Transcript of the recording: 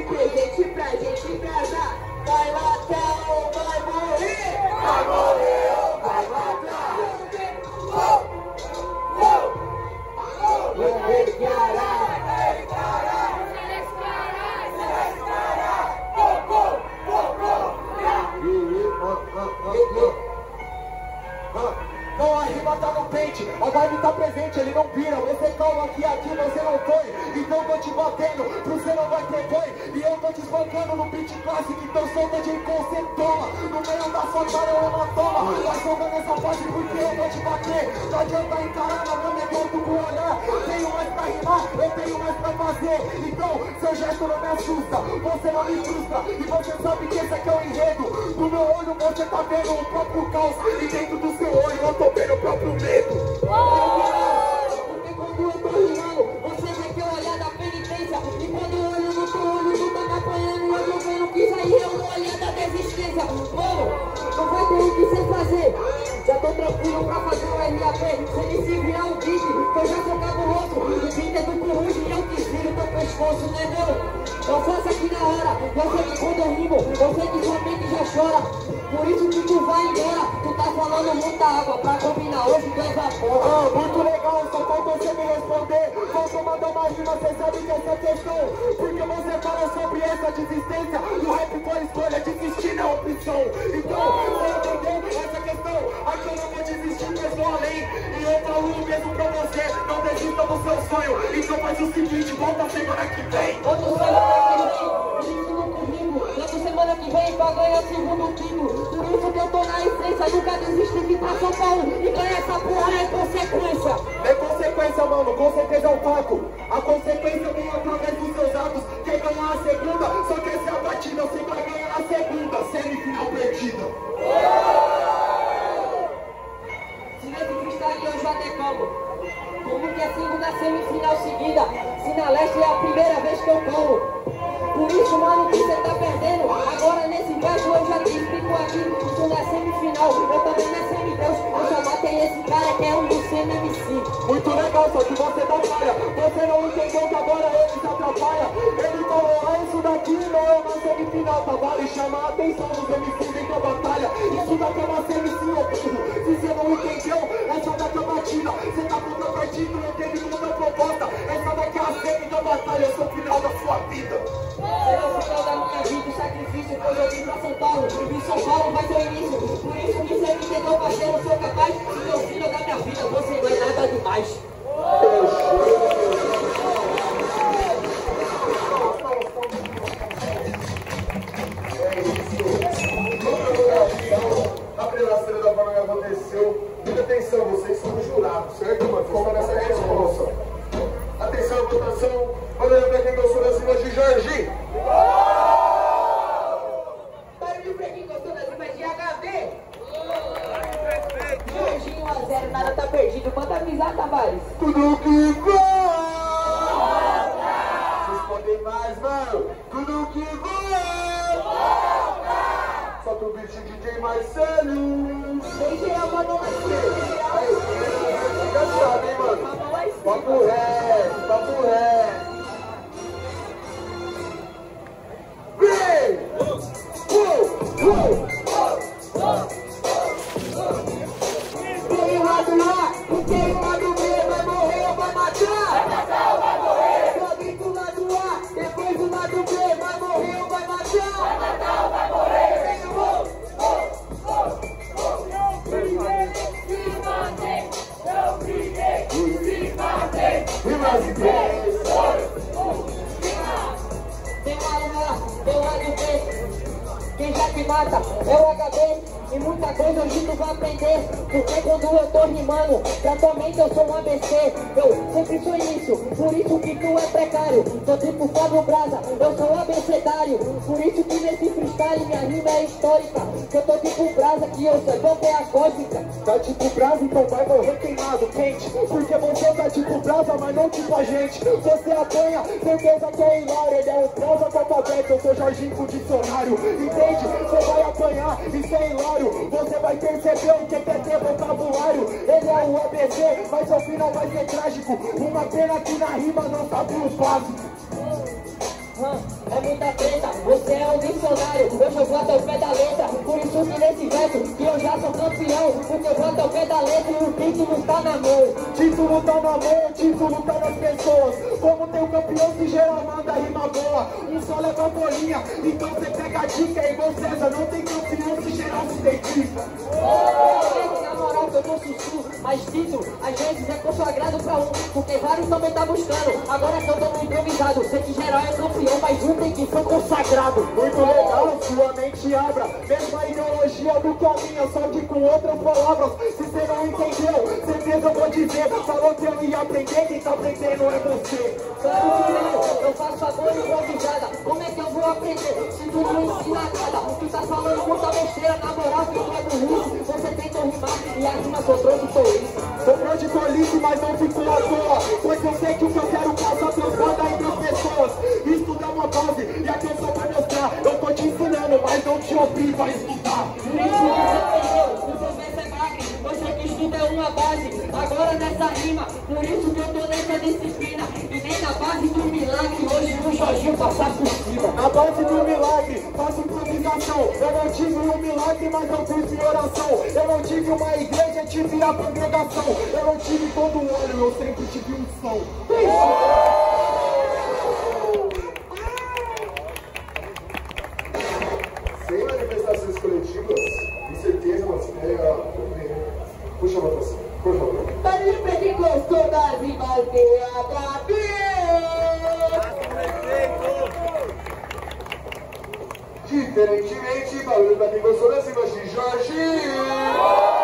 presente pra gente embrasar. Vai matar ou vai morrer? Vai morrer ou vai matar? Não, a rima tá no pente, a vibe tá presente, ele não pira. Você calma que aqui você não foi, então tô te batendo, você não vai ter boi. E eu tô te espancando no beat clássico, então solta de você toma. No meio da sua cara eu uma toma, vai solta nessa fase porque eu vou te bater. Não adianta encarar na mão, é torto por olhar. Tenho mais pra rimar, eu tenho mais pra fazer. Então seu gesto não me assusta, você não me frustra. E você sabe que esse aqui é o enredo. No meu olho você tá vendo o próprio caos, e dentro do seu olho eu tô vendo o próprio medo. Porque quando eu tô rimando, você vê que eu olhar da penitência. E quando eu olho no teu olho, tu tá me apanhando. E eu tô vendo que isso aí é uma olhada da desistência. Mano, não vai ter o que você fazer. Já tô tranquilo pra fazer o RAP. Você me se virar um beat, que eu já sou cabuloso. O beat é do Coruja e eu que viro teu pescoço, né, mano? Eu faço aqui na hora. Eu sei que quando eu rimo, eu sei que sua mente já chora. Por isso que tu vai embora. Tu tá falando muita água pra combinar hoje tu evapora. Muito legal, só falta você me responder. Falta mandar uma rima, você sabe que essa é a questão. Porque você fala sobre essa desistência. O rap foi escolha, desistir não é opção. Então, você entendeu essa questão? Aqui eu não vou desistir, mas vou além. E eu falo o mesmo pra você, não desista do seu sonho. Então faz o seguinte, volta semana que vem. Outra semana que vem pra ganhar segundo quinto. Por isso que eu tô na essência, nunca desisto de ir pra São Paulo e ganhar essa porra é consequência. É consequência, mano, com certeza é o fato. A consequência vem através dos seus atos. Quer ganhar a segunda, só quer ser a batida. Você vai ganhar a segunda, semifinal perdida. Se nesse freestyle eu já decolo. Como que é segunda semifinal seguida? Se na leste é a primeira vez que eu colo. Por isso, mano, que você tá perdendo. Agora nesse verso eu já te explico aqui. Isso não é semifinal, eu também não é semideus. Eu já matei esse cara que é um do CNMC. Muito legal, só que você não falha. Você não entendeu que agora ele se atrapalha. Ele falou, isso daqui não é uma semifinal, tá? Vale chamar a atenção dos MCs dentro da batalha. Isso daqui é uma semifinal, burro. Se você não entendeu, essa daqui é a batida. Você tá contrapartido, não entende toda a proposta. Essa daqui é a semi da batalha, eu sou o final da sua vida. Será o final da minha vida, o sacrifício foi eu vim pra São Paulo. E São Paulo vai ser o início. Por isso que você me entendeu, parceiro, eu sou capaz. Se meu filho da minha vida, você não é nada demais. A primeira da forma que aconteceu. Muita atenção, vocês são os jurados, certo, mano? Foca nessa resposta. Atenção, votação. Olha pra quem gostou das rimas de Jorginho. Barulho pra quem gostou das rimas de HB. Jorginho 1-0, nada tá perdido. Manda avisar, Tavares. Tudo que volta. Vocês podem mais, mano. Tudo que volta. Solta o beat DJ Marcelo. Deixa eu mandar mais Já sabe, hein, mano. Papo reto, papo reto. Vem! Tem o lado A, e tem o lado B. Vai morrer ou vai matar? Vai matar ou vai morrer? Só grita o lado A, depois o lado B. Vai morrer ou vai matar? Vai matar ou vai morrer? Vem o quem já te mata é o HB. E muita coisa hoje tu vai aprender. Porque quando eu tô rimando, pra tua mente eu sou um ABC. Eu sempre fui isso, por isso que tu é precário. Sou tipo Fábio Braza, eu sou um abecedário. Por isso que nesse freestyle minha rima é histórica. Que eu tô tipo Braza, que eu sei qual que é a cósmica. Tá tipo brasa, então vai morrer queimado, quente. Porque você tá tipo brasa, mas não tipo a gente. Você apanha, certeza que é hilário. Ele é um prosa com alfabeto, eu sou Jorginho com dicionário. Entende? Você vai apanhar, isso é hilário. Você vai perceber o que quer ter vocabulário. Ele é o ABC, mas ao final vai ser trágico. Uma pena que na rima não sabe os básicos. É muita treta, você é um missionário. Hoje eu vou até o pé da letra. Por isso que nesse verso que eu já sou campeão. Porque eu vou até o pé da letra e o título tá na mão. Título tá na mão, título tá nas pessoas. Como tem o campeão que geral manda rima boa. Um só leva a bolinha, então você pega a dica. É igual César, não tem campeão se geral se dedica. Na moral que eu tô sussurro, mas título às vezes é consagrado pra um. Porque vários também tá buscando. Agora que eu tô no improvisado, sei que geral é campeão, mas um tem que ser consagrado. Muito legal, sua mente abra. Mesma ideologia do que a minha, só que com outras palavras. Se você não entendeu, certeza eu vou dizer. Falou que eu ia aprender, quem tá aprendendo é você. Eu faço favor improvisada. Como é que eu vou aprender se tu não ensina nada? Tu tá falando muita besteira, na moral que tu é burrice. Você tenta rimar e a rima sobrou de tolice. Sobrou de tolice, mas não ficou à toa. Pois eu sei que o que eu quero passar transborda entre as pessoas. Isso dá uma base, e aqui eu só pra mostrar. Eu tô te ensinando, mas não te obrigo a estudar. Por isso você perdeu, o seu verso é magre. Você que estuda é uma base, agora nessa rima. Por isso que eu tô nessa disciplina. E nem na base do milagre, hoje o Jorginho passar por cima. Na base do milagre, faço improvisação. Eu não tive um milagre, mas eu fiz minha oração. Eu não tive uma igreja, tive a congregação. Eu não tive todo o óleo, eu sempre tive um som. Sem manifestações coletivas, com certeza, nossa ideia. Puxa a votação. Por favor. Para quem gostou das rimas THB. Diferentemente, barulho pra quem gostou das rimas de Jorginho.